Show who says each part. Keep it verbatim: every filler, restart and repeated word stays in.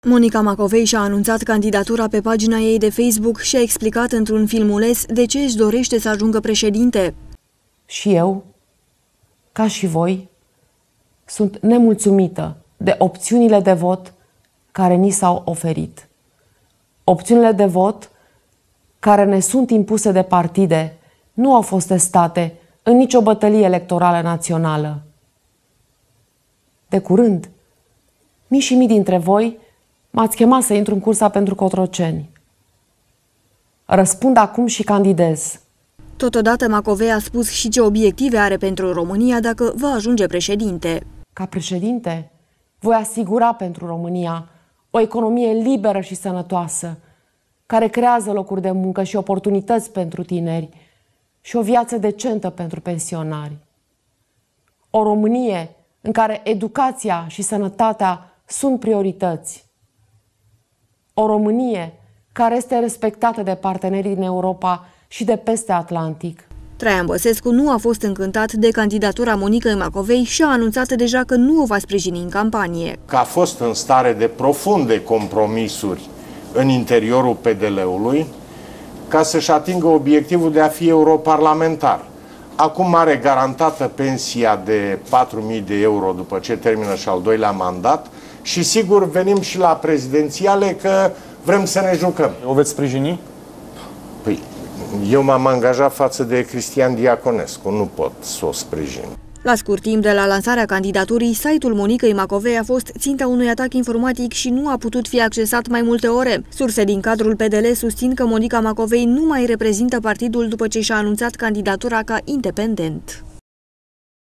Speaker 1: Monica Macovei și-a anunțat candidatura pe pagina ei de Facebook și a explicat într-un filmuleț de ce își dorește să ajungă președinte.
Speaker 2: Și eu, ca și voi, sunt nemulțumită de opțiunile de vot care ni s-au oferit. Opțiunile de vot care ne sunt impuse de partide nu au fost testate în nicio bătălie electorală națională. De curând, mii și mii dintre voi m-ați chemat să intru în cursa pentru Cotroceni. Răspund acum și candidez.
Speaker 1: Totodată, Macovei a spus și ce obiective are pentru România dacă va ajunge președinte.
Speaker 2: Ca președinte, voi asigura pentru România o economie liberă și sănătoasă, care creează locuri de muncă și oportunități pentru tineri și o viață decentă pentru pensionari. O Românie în care educația și sănătatea sunt priorități. O Românie care este respectată de partenerii din Europa și de peste Atlantic.
Speaker 1: Traian Băsescu nu a fost încântat de candidatura Monicăi Macovei și a anunțat deja că nu o va sprijini în campanie.
Speaker 3: Că a fost în stare de profunde compromisuri în interiorul P D L-ului ca să-și atingă obiectivul de a fi europarlamentar. Acum are garantată pensia de patru mii de euro după ce termină și al doilea mandat și sigur venim și la prezidențiale că vrem să ne jucăm.
Speaker 4: O veți sprijini?
Speaker 3: Păi, eu m-am angajat față de Cristian Diaconescu, nu pot să o sprijin.
Speaker 1: La scurt timp de la lansarea candidaturii, site-ul Monicăi Macovei a fost ținta unui atac informatic și nu a putut fi accesat mai multe ore. Surse din cadrul P D L susțin că Monica Macovei nu mai reprezintă partidul după ce și-a anunțat candidatura ca independent.